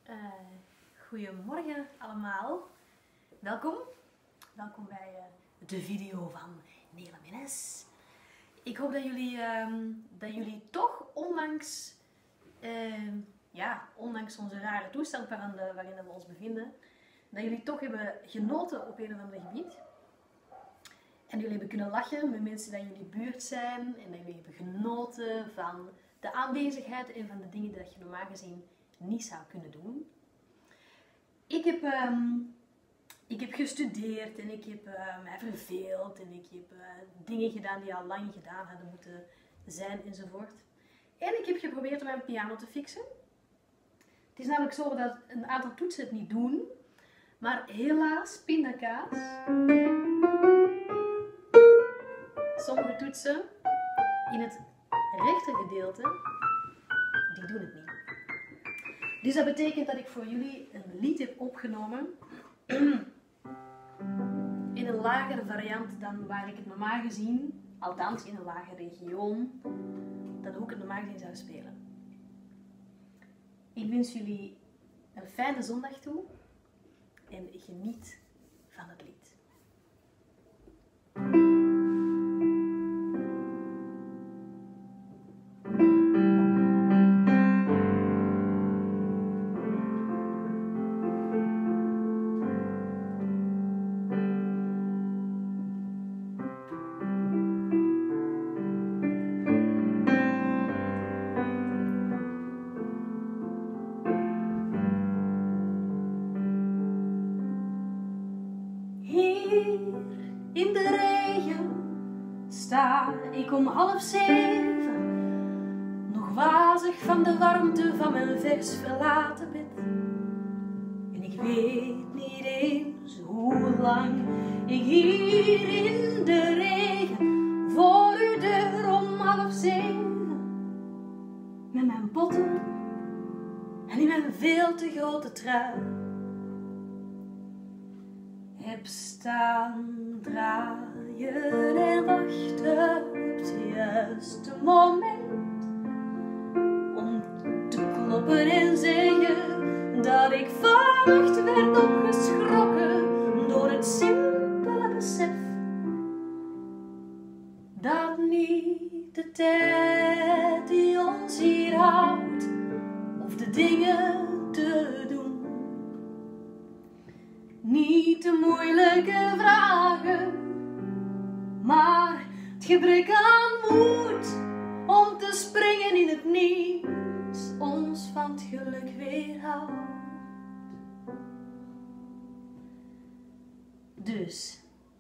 Goedemorgen allemaal. Welkom bij de video van Nele Minnes. Ik hoop dat jullie toch, ondanks onze rare toestand waarin we ons bevinden, dat jullie toch hebben genoten op een of ander gebied. En jullie hebben kunnen lachen met mensen die in jullie buurt zijn. En dat jullie hebben genoten van de aanwezigheid en van de dingen die je normaal gezien niet zou kunnen doen. Ik heb gestudeerd en ik heb mij verveeld en ik heb dingen gedaan die al lang gedaan hadden moeten zijn enzovoort. En ik heb geprobeerd om mijn piano te fixen. Het is namelijk zo dat een aantal toetsen het niet doen, maar helaas, pindakaas, sommige toetsen in het rechtergedeelte, die doen het niet. Dus dat betekent dat ik voor jullie een lied heb opgenomen in een lagere variant dan waar ik het normaal gezien, althans in een lagere region, dan hoe ik het normaal gezien zou spelen. Ik wens jullie een fijne zondag toe en geniet van het lied. In de regen sta ik om 6:30, nog wazig van de warmte van mijn vers verlaten bed. En ik weet niet eens hoe lang ik hier in de regen voor uw deur om 6:30 met mijn botten en in mijn veel te grote trui heb staan draaien en wachten op het juiste moment om te kloppen en zeggen dat ik vannacht werd opgeschrokken door het simpele besef dat niet de tijd die ons hier houdt of de dingen te doen, niet de moeilijke vragen, maar het gebrek aan moed om te springen in het niets ons van het geluk weerhoudt. Dus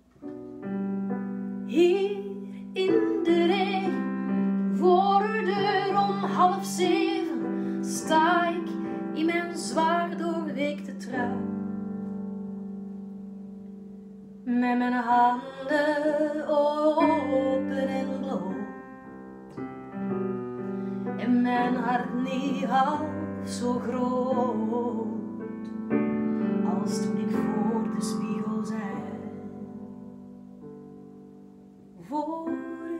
hier in de regen voor uw deur om 6:30 sta ik in mijn zwaar doorweekte trui, met mijn handen open en bloot en mijn hart niet half zo groot als toen ik voor de spiegel zei: voor